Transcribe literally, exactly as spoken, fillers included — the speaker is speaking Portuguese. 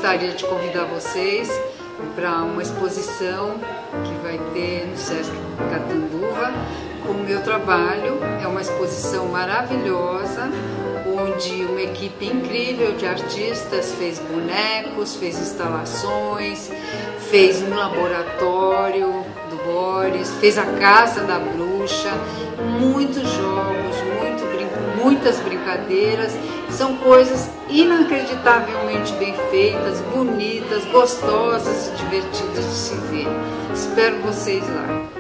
gostaria de convidar vocês para uma exposição que vai ter no Sesc Catanduva com o meu trabalho. É uma exposição maravilhosa, onde uma equipe incrível de artistas fez bonecos, fez instalações, fez um laboratório do Boris, fez a Casa da Bruxa, muitos jogos, muito brinco, muitas brincadeiras. São coisas inacreditavelmente bem feitas, bonitas, gostosas e divertidas de se ver. Espero vocês lá.